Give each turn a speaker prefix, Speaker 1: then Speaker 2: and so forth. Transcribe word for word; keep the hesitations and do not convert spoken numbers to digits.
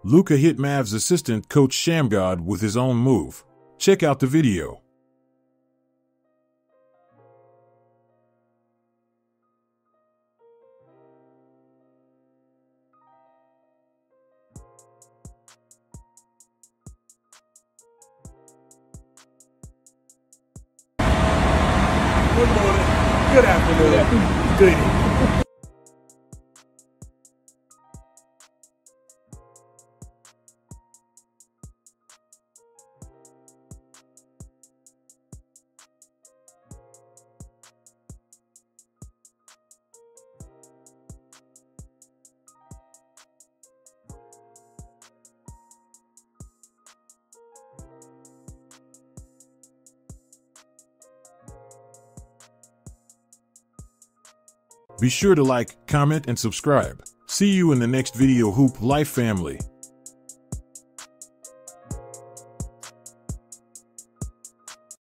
Speaker 1: Luka hit Mavs assistant coach Shammgod with his own move. Check out the video.
Speaker 2: Good morning. Good afternoon. Good evening.
Speaker 1: Be sure to like, comment, and subscribe. See you in the next video, Hoop Life family.